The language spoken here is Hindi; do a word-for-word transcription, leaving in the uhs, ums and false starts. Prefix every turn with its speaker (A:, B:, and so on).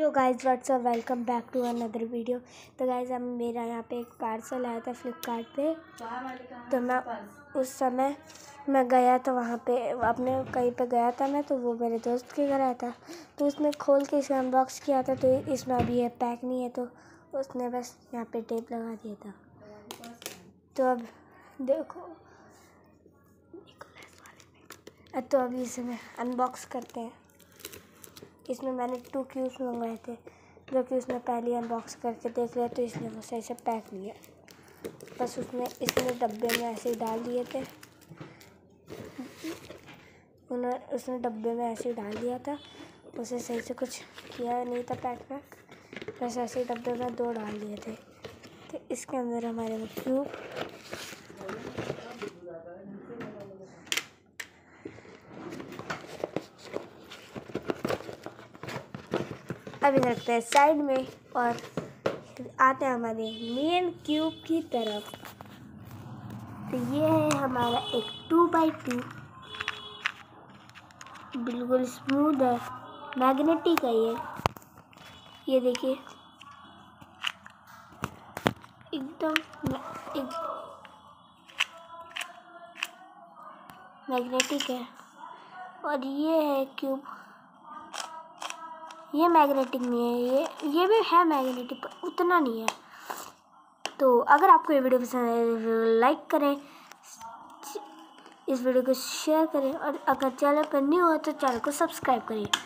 A: तो guys what's up welcome back to another video. तो गाइज़ हम मेरा यहाँ पे एक पार्सल आया था फ्लिपकार्ट पे। तो मैं उस समय मैं गया था वहाँ पे, अपने कहीं पे गया था मैं, तो वो मेरे दोस्त के घर आया था। तो उसने खोल के इसे अनबॉक्स किया था। तो इसमें अभी ये पैक नहीं है, तो उसने बस यहाँ पे टेप लगा दिया था। तो अब देखो, तो अभी इसे मैं अनबॉक्स करते हैं। इसमें मैंने टू क्यूब्स मंगवाए थे, जो कि उसने पहले अनबॉक्स करके देख लिया, तो इसलिए वो सही से पैक नहीं है। बस उसने इसने डब्बे में ऐसे ही डाल दिए थे। उन्होंने उसने डब्बे में ऐसे ही डाल दिया था, उसे सही से कुछ किया नहीं था पैक पैक बस ऐसे ही डब्बे में दो डाल दिए थे। तो इसके अंदर हमारे वो क्यूब अभी रखते हैं साइड में और आते हैं हमारे मेन क्यूब की तरफ। तो ये है हमारा एक टू बाई टू, बिल्कुल स्मूथ है, मैग्नेटिक है ये ये देखिए एकदम एक मैग्नेटिक है। और ये है क्यूब, ये मैग्नेटिक नहीं है, ये ये भी है मैग्नेटिक पर उतना नहीं है। तो अगर आपको ये वीडियो पसंद है लाइक करें, इस वीडियो को शेयर करें, और अगर चैनल पर न्यू हो तो चैनल को सब्सक्राइब करें।